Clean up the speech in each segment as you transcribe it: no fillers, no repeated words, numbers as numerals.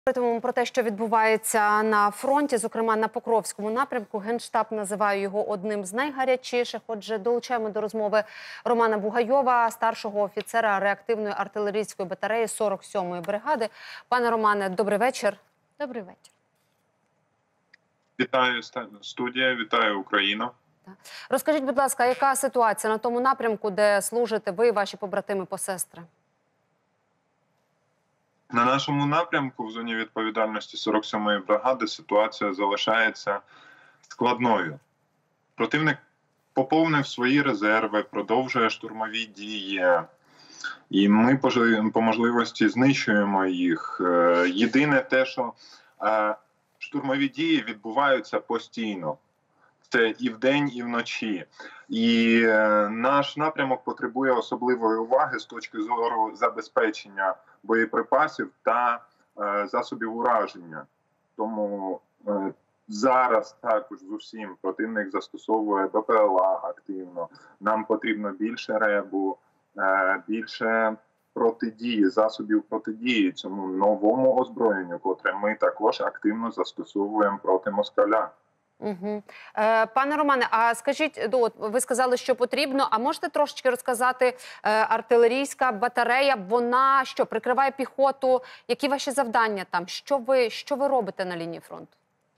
Говоритимемо про те, що відбувається на фронті, зокрема на Покровському напрямку. Генштаб називає його одним з найгарячіших. Отже, долучаємо до розмови Романа Бугайова, старшого офіцера реактивної артилерійської батареї 47-ї бригади. Пане Романе, добрий вечір. Добрий вечір. Вітаю студія, вітаю Україну. Розкажіть, будь ласка, яка ситуація на тому напрямку, де служите ви і ваші побратими-посестри? На нашому напрямку в зоні відповідальності 47-ї бригади ситуація залишається складною. Противник поповнив свої резерви, продовжує штурмові дії, і ми по можливості знищуємо їх. Єдине те, що штурмові дії відбуваються постійно. Це і вдень, і вночі. І наш напрямок потребує особливої уваги з точки зору забезпечення боєприпасів та засобів ураження. Тому зараз також з усім противник застосовує БПЛА активно. Нам потрібно більше РЕБу, більше протидії, засобів протидії цьому новому озброєнню, котре ми також активно застосовуємо проти москаля. Угу. Пане Романе, а скажіть, ви сказали, що потрібно, а можете трошечки розказати, артилерійська батарея, вона що, прикриває піхоту? Які ваші завдання там? Що ви робите на лінії фронту?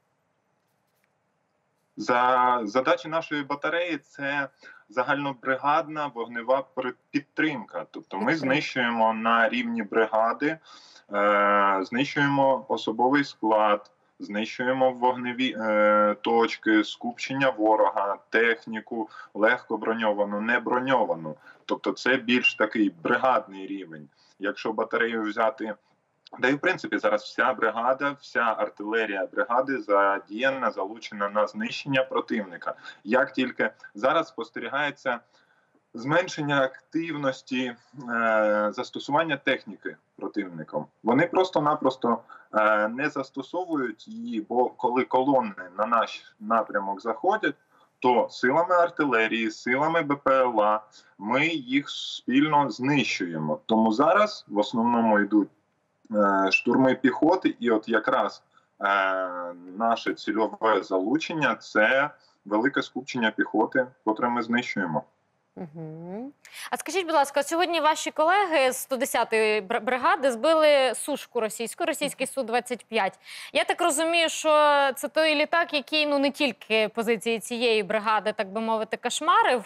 Задача нашої батареї – це загальнобригадна вогнева підтримка. Тобто ми знищуємо на рівні бригади, знищуємо особовий склад, знищуємо вогневі точки, скупчення ворога, техніку, легко броньовану, не броньовану. Тобто це більш такий бригадний рівень. Якщо батарею взяти, да і в принципі зараз вся бригада, вся артилерія бригади задіяна, залучена на знищення противника. Як тільки зараз спостерігається зменшення активності застосування техніки противником. Вони просто-напросто не застосовують її, бо коли колони на наш напрямок заходять, то силами артилерії, силами БПЛА ми їх спільно знищуємо. Тому зараз в основному йдуть штурми піхоти, і от якраз наше цільове залучення – це велике скупчення піхоти, котре ми знищуємо. Угу. А скажіть, будь ласка, сьогодні ваші колеги з 110-ї бригади збили сушку російський Су-25. Я так розумію, що це той літак, який не тільки позиції цієї бригади, так би мовити, кошмарив.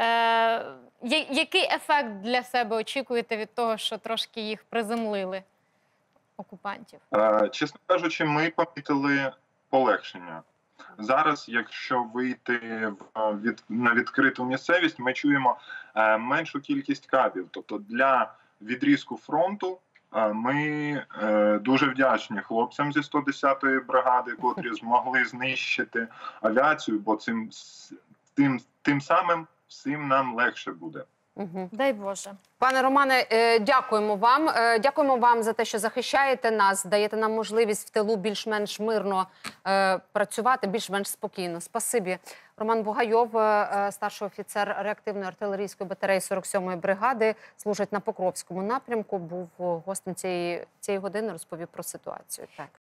Який ефект для себе очікуєте від того, що трошки їх приземлили, окупантів? Чесно кажучи, ми помітили полегшення. Зараз, якщо вийти на відкриту місцевість, ми чуємо меншу кількість кабів. Тобто для відрізку фронту ми дуже вдячні хлопцям зі 110-ї бригади, котрі змогли знищити авіацію, бо тим самим всім нам легше буде. Угу. Дай Боже. Пане Романе, дякуємо вам. Дякуємо вам за те, що захищаєте нас, даєте нам можливість в тилу більш-менш мирно працювати, більш-менш спокійно. Спасибі. Роман Бугайов, старший офіцер реактивної артилерійської батареї 47-ї бригади, служить на Покровському напрямку, був гостем цієї години, розповів про ситуацію. Так.